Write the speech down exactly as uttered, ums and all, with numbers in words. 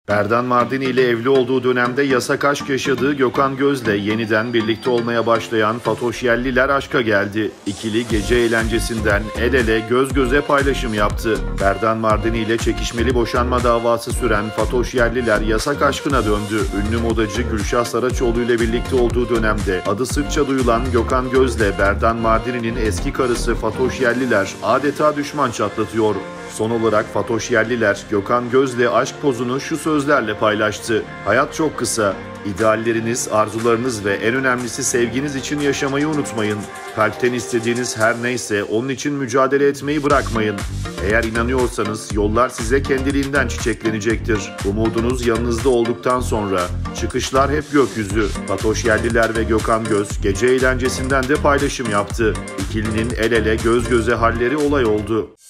Berdan Mardini ile evli olduğu dönemde yasak aşk yaşadığı Gökhan Göz'le yeniden birlikte olmaya başlayan Fatoş Yelliler aşka geldi. İkili gece eğlencesinden el ele göz göze paylaşım yaptı. Berdan Mardini ile çekişmeli boşanma davası süren Fatoş Yelliler yasak aşkına döndü. Ünlü modacı Gülşah Saraçoğlu ile birlikte olduğu dönemde adı sıkça duyulan Gökhan Göz'le Berdan Mardini'nin eski karısı Fatoş Yelliler adeta düşman çatlatıyor. Son olarak Fatoş Yelliler, Gökhan Göz'le aşk pozunu şu sözlerle paylaştı. Hayat çok kısa. İdealleriniz, arzularınız ve en önemlisi sevginiz için yaşamayı unutmayın. Kalpten istediğiniz her neyse onun için mücadele etmeyi bırakmayın. Eğer inanıyorsanız yollar size kendiliğinden çiçeklenecektir. Umudunuz yanınızda olduktan sonra çıkışlar hep gökyüzü. Fatoş Yelliler ve Gökhan Göz gece eğlencesinden de paylaşım yaptı. İkilinin el ele göz göze halleri olay oldu.